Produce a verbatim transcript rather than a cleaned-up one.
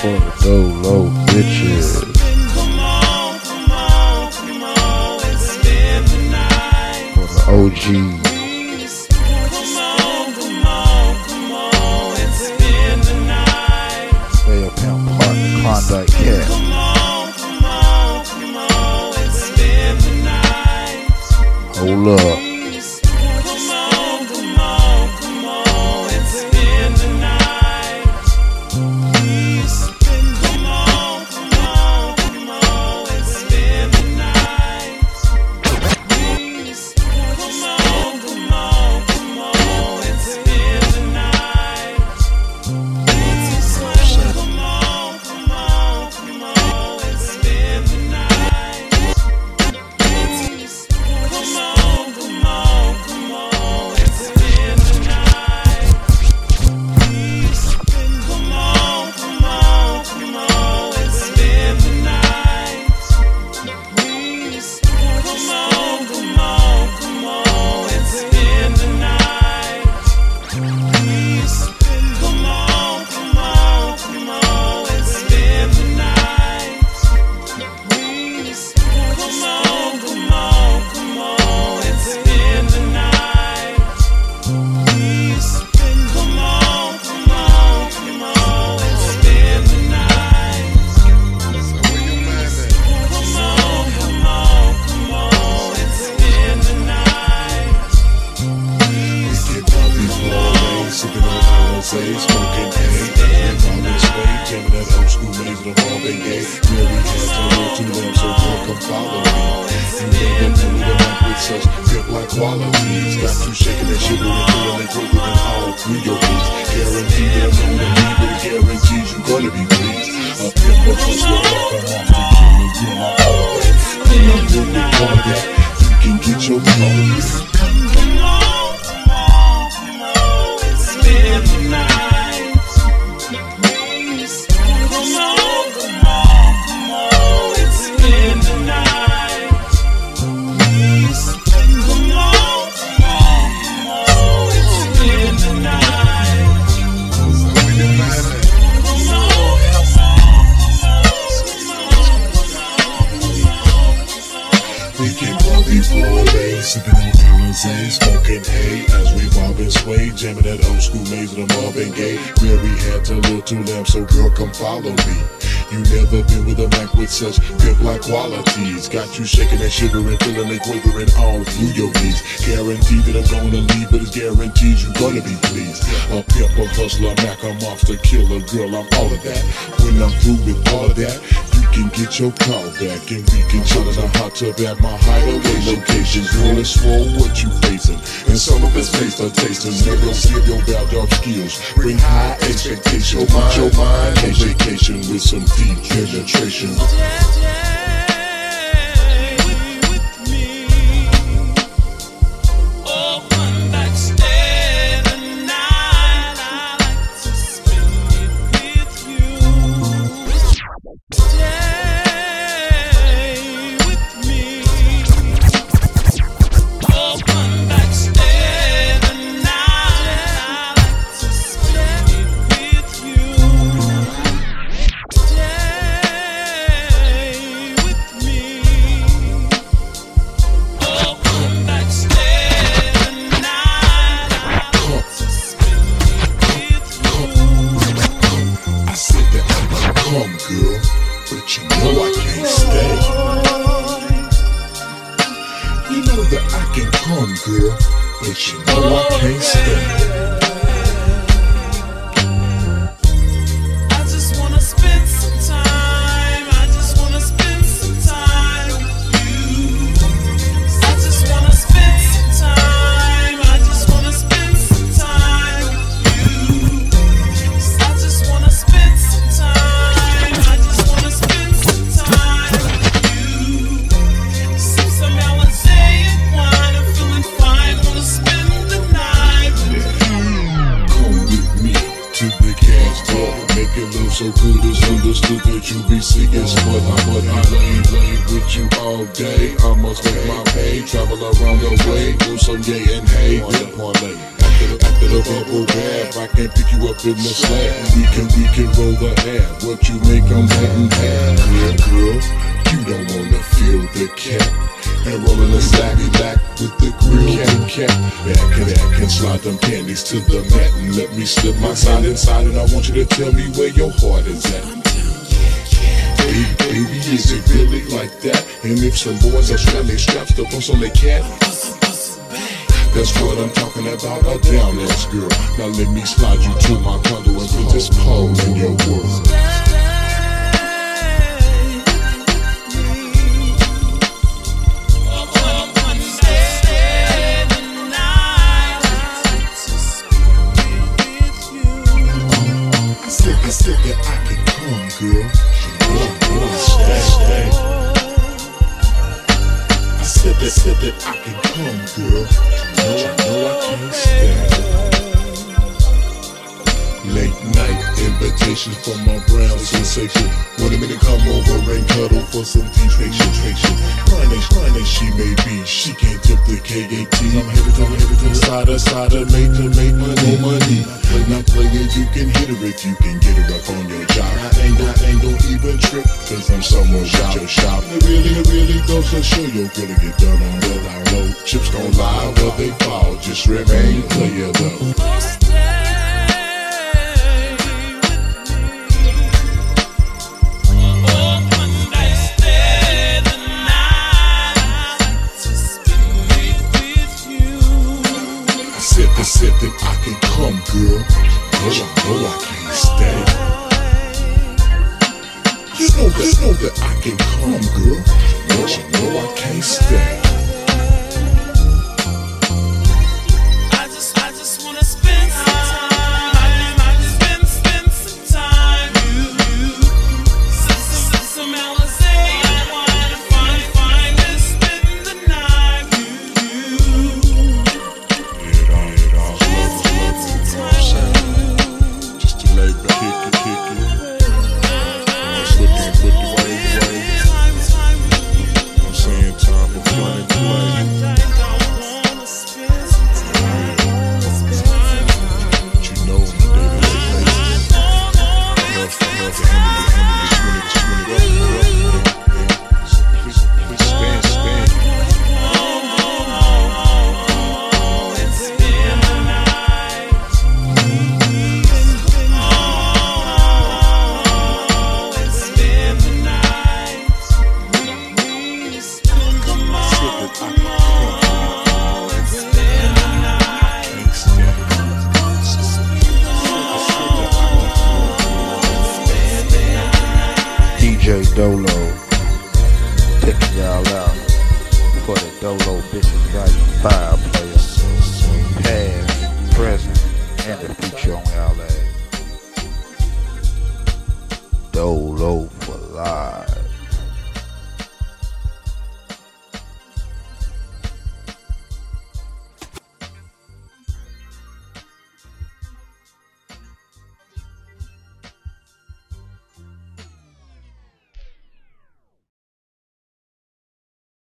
For the Doh-Lo bitches. Come on, come on, come on and spend the night. For the O Gs. Come on, come on, come on and spend the night. Stay up in Park, Klondike cat. Come on, come on, come on and spend the night. Hold up. Come on, come on, come on and spend the night. Come on, come on, come on and spend the night. Come on, come on, come on and spend the night. Come on, come on, come on and spend the night. Come on, come on, come on and spend the night. Come on, come on, come on and spend the night. Come on, come on, come on and spend the night. Come on, come on, come on and spend the night. Come on, come on, come on and spend the night. Come on, come on, come on and spend the night. Come on, come on, come on and spend the night. Get bumpy for a day, sipping on Alizé, smoking hay. Round this way, jamming that old school maze of the Marvin Gaye. Where we had to look to them, so girl, come follow me. You never knew the back with such pimp-like qualities. Got you shaking that shit with a feeling like quivering all through your beats. Guarantee that I'm gonna be, but it guarantees you gonna be pleased. A pimp of us will walk around to kill a girl like all that. When I'm doing all that, you can get your clothes. Come on, come on, come on and spend the night. Come on, come on, come on and spend the night. Come on, come on, come on and spend the night. Come on, We get bumpy for a day, sipping on Alizé, smoking hay as we bob and sway, jamming that old school maze of the Marvin Gaye. Where we had to look to them, so girl, come follow me. You never been with a Mac with such pimp-like qualities. Got you shaking and shivering, feeling like quivering all through your knees. Guarantee that I'm gonna leave, but it's guaranteed you gonna be pleased. A pimp, a hustler, Mac, a monster, killer, girl, I'm all of that. When I'm through with all of that, you can get your call back and we can chill in a hot tub at my hideaway locations. Girl, it's swole what you facing, and some of it's taste or tasting. Never see your bad dog skills. Bring high expectations. Put your mind on vacation with some deep penetration. Come, girl, but you know I can't stay. You know that I can come, girl, but you know I can't stay. I just wanna spend some time. I just wanna spend some time with you. I just wanna spend some time. I just wanna spend some time with you. I just wanna spend some time. I just wanna spend some time with you. Sip some Alizé and wine. I'm feeling fine. Wanna spend the night with you. Come with me to the gas bar. Make it look so good, it's understood that you be seeing smut. But I lay, lay with you all day. I must make my pay. Travel around the way, do some gay and hay. Parlay. After the the bubble bath. I can pick you up in the slab. We can, we can roll the air. What you make, I'm letting have. Girl, girl, you don't wanna feel the cap. And rollin' a slacky back with the grill and cap. Back and back and slide them panties to the mat and let me slip my side inside. And I want you to tell me where your heart is at. Baby, baby, is it really like that? And if some boys are strapped, they straps to bust on their cat. That's what I'm talking about, a down ass girl. Now let me slide you to my condo and put this pole in your world. I said that I can come, girl. You know I'm gonna stay, stay. I said that, said that I can come, girl. You know, I know I can't stay. Late night invitations from my brown sensation. Wanted me to come over and cuddle for some deep traction. Fine as, fine as she may be, she can't tip the K A T. I'm headed to, headed to side to side to make to make money, money. When I play it, you can hit her if you can get her up on your job. I ain't gon' ain't gon' even trip, cause I'm someone shop your shop. It really, it really goes to show your girl to get done on the down low. Chips gon' lie, but they fall. Just remain player though. I said that I can come, girl. Cause you know I can't stay. You know that, you know that I can come, girl. Cause you know I can't stay. I just, I just wanna spend some time. I just spend, spend some time. You, you, some, some, some Alizé. I wanna find, find and spend the night. You, you. Doh-Lo, taking y'all out for the Doh-Lo Business Value Fire Player, past, present, and the future on y'all ass. Doh-Lo for life.